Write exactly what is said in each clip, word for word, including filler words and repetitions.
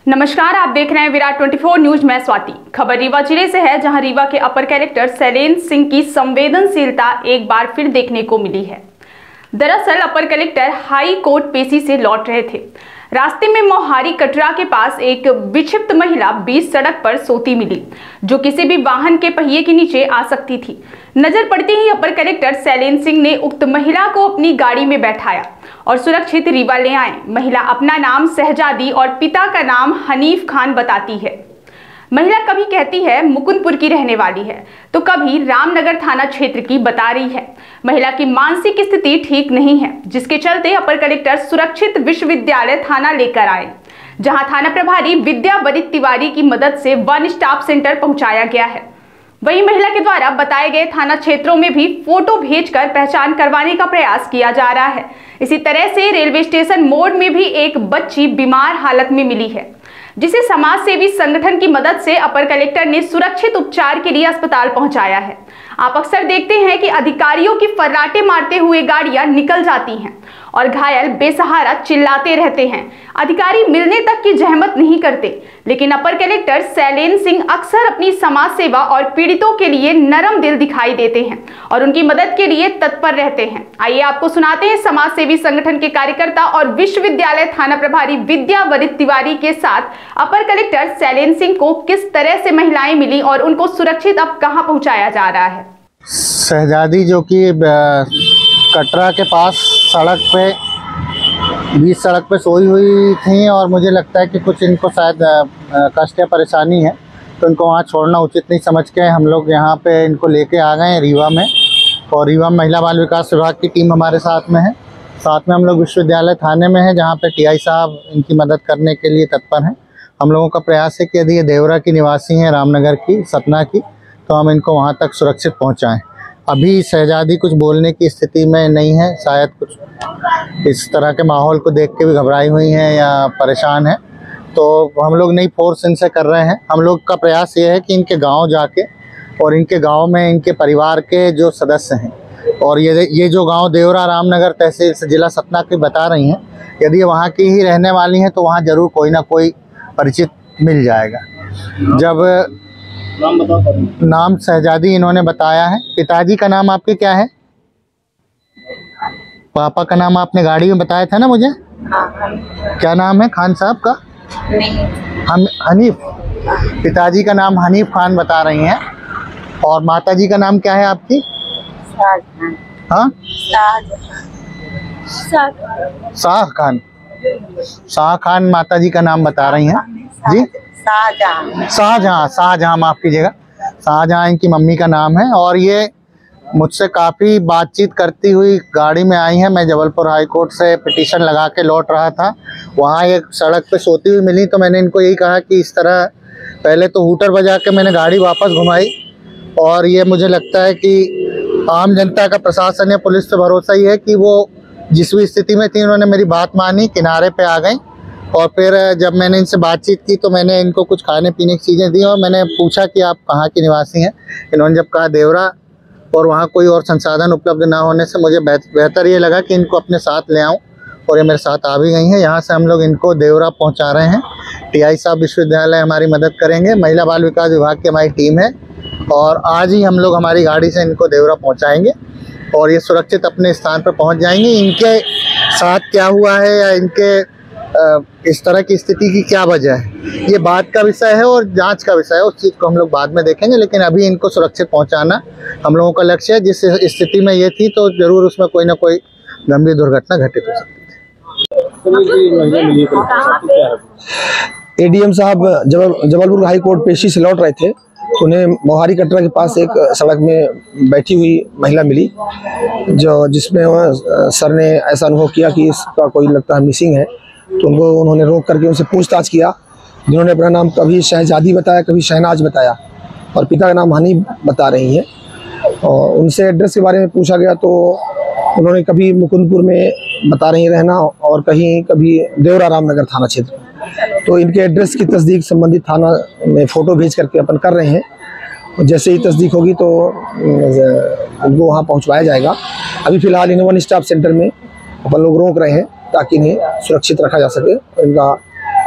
नमस्कार, आप देख रहे हैं विराट चौबीस न्यूज। मैं स्वाति। खबर रीवा जिले से है, जहां रीवा के अपर कलेक्टर शैलेंद्र सिंह की संवेदनशीलता एक बार फिर देखने को मिली है। दरअसल अपर कलेक्टर हाई कोर्ट पेशी से लौट रहे थे। रास्ते में मोहारी कटरा के पास एक विक्षिप्त महिला बीच सड़क पर सोती मिली, जो किसी भी वाहन के पहिए के नीचे आ सकती थी। नजर पड़ते ही अपर कलेक्टर शैलेंद्र सिंह ने उक्त महिला को अपनी गाड़ी में बैठाया और सुरक्षित रीवा ले आए। महिला अपना नाम शहजादी और पिता का नाम हनीफ खान बताती है। महिला कभी कहती है मुकुंदपुर की रहने वाली है, तो कभी रामनगर थाना क्षेत्र की बता रही है। महिला की मानसिक स्थिति ठीक नहीं है, जिसके चलते अपर कलेक्टर सुरक्षित विश्वविद्यालय थाना लेकर आए, जहां थाना प्रभारी विद्यावरित तिवारी की मदद से वन स्टॉप सेंटर पहुंचाया गया है। वहीं महिला के द्वारा बताए गए थाना क्षेत्रों में भी फोटो भेजकर पहचान करवाने का प्रयास किया जा रहा है। इसी तरह से रेलवे स्टेशन मोड़ में भी एक बच्ची बीमार हालत में मिली है, जिसे समाज सेवी संगठन की मदद से अपर कलेक्टर ने सुरक्षित उपचार के लिए अस्पताल पहुंचाया है। आप अक्सर देखते हैं कि अधिकारियों की फर्राटे मारते हुए गाड़ियां निकल जाती हैं और घायल बेसहारा चिल्लाते रहते हैं। अधिकारी मिलने तक की जहमत नहीं करते, लेकिन अपर कलेक्टर शैलेंद्र सिंह अक्सर अपनी समाज सेवा और पीड़ितों के लिए नरम दिल दिखाई देते हैं और उनकी मदद के लिए तत्पर रहते हैं। आइए आपको सुनाते हैं समाज सेवी संगठन के कार्यकर्ता और विश्वविद्यालय थाना प्रभारी विद्यावरित तिवारी के साथ अपर कलेक्टर शैलेंद्र सिंह को किस तरह से महिलाएं मिली और उनको सुरक्षित अब कहां पहुंचाया जा रहा है। शहजादी जो कि कटरा के पास सड़क पे बीच सड़क पे सोई हुई थी और मुझे लगता है कि कुछ इनको शायद कष्ट या परेशानी है, तो इनको वहाँ छोड़ना उचित नहीं समझ के हम लोग यहाँ पे इनको लेके आ गए हैं रीवा में। और रीवा महिला बाल विकास विभाग की टीम हमारे साथ में है। साथ में हम लोग विश्वविद्यालय थाने में हैं, जहाँ पे टीआई साहब इनकी मदद करने के लिए तत्पर हैं। हम लोगों का प्रयास है कि यदि ये देवरा की निवासी हैं, रामनगर की, सतना की, तो हम इनको वहाँ तक सुरक्षित पहुँचाएँ। अभी शहजादी कुछ बोलने की स्थिति में नहीं है, शायद कुछ इस तरह के माहौल को देख के भी घबराई हुई हैं या परेशान है, तो हम लोग नई फोर्स इनसे कर रहे हैं। हम लोग का प्रयास ये है कि इनके गांव जाके और इनके गांव में इनके परिवार के जो सदस्य हैं, और ये ये जो गांव देवरा रामनगर तहसील से जिला सतना की बता रही हैं, यदि वहाँ की ही रहने वाली हैं तो वहाँ ज़रूर कोई ना कोई परिचित मिल जाएगा। जब नाम बताओ। नाम शहजादी इन्होंने बताया है। पिताजी का नाम आपके क्या है? पापा का नाम आपने गाड़ी में बताया था ना मुझे? हाँ। क्या नाम है खान साहब का? नहीं। हम हनीफ। पिताजी का नाम हनीफ खान बता रही हैं। और माताजी का नाम क्या है आपकी? शाहजहां। हाँ, शाह खान। शाह खान माताजी का नाम बता रही हैं जी। शाहजहां। शाहजहां शाहजहां माफ़ कीजिएगा, शाहजहां इनकी मम्मी का नाम है। और ये मुझसे काफ़ी बातचीत करती हुई गाड़ी में आई हैं। मैं जबलपुर हाई कोर्ट से पिटीशन लगा के लौट रहा था, वहाँ एक सड़क पे सोती हुई मिली, तो मैंने इनको यही कहा कि इस तरह पहले तो हूटर बजा के मैंने गाड़ी वापस घुमाई। और ये मुझे लगता है कि आम जनता का प्रशासन या पुलिस से भरोसा ही है कि वो जिस भी स्थिति में थी उन्होंने मेरी बात मानी, किनारे पे आ गई। और फिर जब मैंने इनसे बातचीत की तो मैंने इनको कुछ खाने पीने की चीज़ें दी और मैंने पूछा कि आप कहाँ की निवासी हैं। इन्होंने जब कहा देवरा, और वहाँ कोई और संसाधन उपलब्ध ना होने से मुझे बेहतर ये लगा कि इनको अपने साथ ले आऊँ, और ये मेरे साथ आ भी गई हैं। यहाँ से हम लोग इनको देवरा पहुँचा रहे हैं। टीआई साहब विश्वविद्यालय हमारी मदद करेंगे, महिला बाल विकास विभाग की हमारी टीम है, और आज ही हम लोग हमारी गाड़ी से इनको देवरा पहुँचाएँगे और ये सुरक्षित अपने स्थान पर पहुँच जाएंगे। इनके साथ क्या हुआ है या इनके इस तरह की स्थिति की क्या वजह है, ये बात का विषय है और जांच का विषय है। उस चीज़ को हम लोग बाद में देखेंगे, लेकिन अभी इनको सुरक्षित पहुंचाना हम लोगों का लक्ष्य है। जिस स्थिति में ये थी तो ज़रूर उसमें कोई ना कोई गंभीर दुर्घटना घटित हो सकती है। एडीएम साहब जबल जबलपुर हाई कोर्ट पेशी से लौट रहे थे, तो उन्हें मोहारी कटरा के पास एक सड़क में बैठी हुई महिला मिली, जो जिसमें सर ने ऐसा अनुभव किया कि इसका कोई लगता है मिसिंग है। तो उनको उन्होंने रोक करके उनसे पूछताछ किया, जिन्होंने अपना नाम कभी शहजादी बताया, कभी शहनाज बताया, और पिता का नाम हनी बता रही हैं। और उनसे एड्रेस के बारे में पूछा गया तो उन्होंने कभी मुकुंदपुर में बता रही रहना और कहीं कभी देवरा रामनगर थाना क्षेत्र। तो इनके एड्रेस की तस्दीक संबंधित थाना में फ़ोटो भेज करके अपन कर रहे हैं। जैसे ही तस्दीक होगी तो उनको वहाँ पहुँचवाया जाएगा। अभी फ़िलहाल इन्हें वन स्टॉप सेंटर में अपन लोग रोक रहे हैं ताकि इन्हें सुरक्षित रखा जा सके और इनका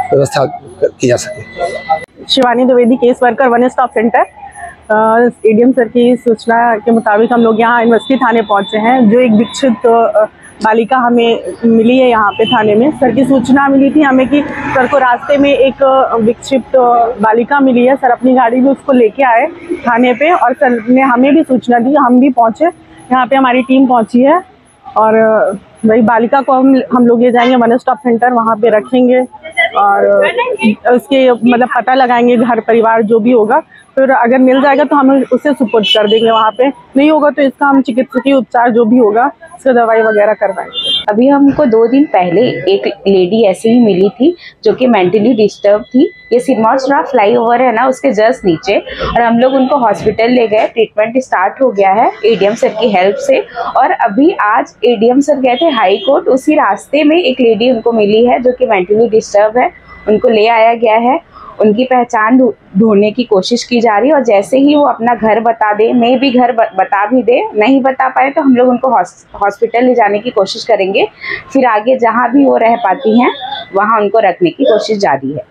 व्यवस्था की जा सके। Shivani Dwivedi, case worker, one stop centre. ADM sir की सूचना के मुताबिक हम लोग यहाँ यूनिवर्सिटी थाने पहुँचे हैं। जो एक विक्षिप्त बालिका हमें मिली है यहाँ पे थाने में। सर की सूचना मिली थी हमें कि सर को रास्ते में एक विक्षिप्त बालिका मिली है। सर अपनी गाड़ी में उसको लेके आए थाने पे और सर ने हमें भी सूचना दी। हम भी पहुँचे यहाँ पे, हमारी टीम पहुँची है और वही बालिका को हम हम लोग ले जाएंगे वन स्टॉप सेंटर, वहाँ पे रखेंगे और उसके मतलब पता लगाएंगे घर परिवार जो भी होगा। फिर अगर मिल जाएगा तो हम उसे सुपुर्द कर देंगे वहाँ पे, नहीं होगा तो इसका हम चिकित्सकीय उपचार जो भी होगा इसका दवाई वगैरह करवाएंगे। अभी हमको दो दिन पहले एक लेडी ऐसे ही मिली थी जो कि मेंटली डिस्टर्ब थी। ये सिरमौर फ्लाईओवर है ना, उसके जस्ट नीचे, और हम लोग उनको हॉस्पिटल ले गए। ट्रीटमेंट स्टार्ट हो गया है एडीएम सर की हेल्प से। और अभी आज एडीएम सर गए थे हाई कोर्ट, उसी रास्ते में एक लेडी उनको मिली है जो कि मेंटली डिस्टर्ब है। उनको ले आया गया है, उनकी पहचान ढूंढने की कोशिश की जा रही है और जैसे ही वो अपना घर बता दे, मैं भी घर बता भी दे, नहीं बता पाए तो हम लोग उनको हॉस्पिटल ले जाने की कोशिश करेंगे। फिर आगे जहाँ भी वो रह पाती हैं वहाँ उनको रखने की कोशिश जारी है।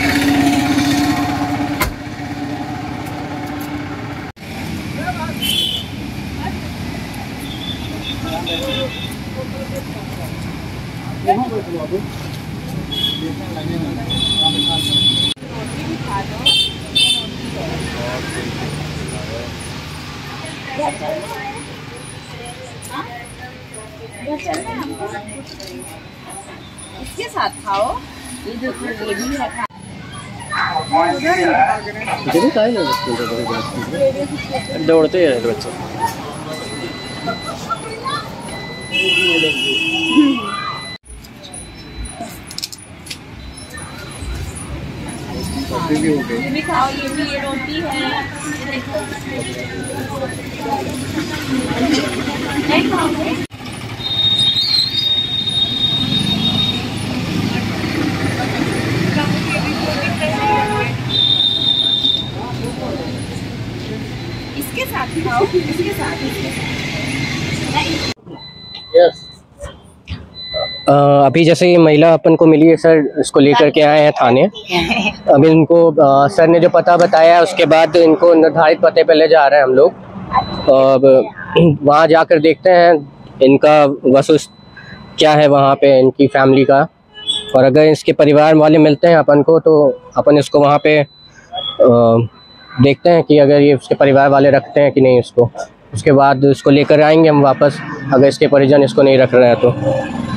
इसके साथ खाओ, ये जो ये भी है। दौड़ते हैं बच्चे। ये भी खाओ, ये भी, ये रोटी है। नहीं खाओगे? इसके साथ खाओ, इसके साथ, इसके साथ। यस। अभी जैसे ये महिला अपन को मिली है सर, इसको लेकर के आए हैं थाने। अभी इनको आ, सर ने जो पता बताया है उसके बाद इनको निर्धारित पते पे ले जा रहे हैं हम लोग। अब वहाँ जाकर देखते हैं इनका वसूस क्या है वहाँ पे, इनकी फैमिली का। और अगर इसके परिवार वाले मिलते हैं अपन को तो अपन इसको वहाँ पे आ, देखते हैं कि अगर ये उसके परिवार वाले रखते हैं कि नहीं इसको। उसके बाद इसको लेकर आएंगे हम वापस, अगर इसके परिजन इसको नहीं रख रहे हैं तो।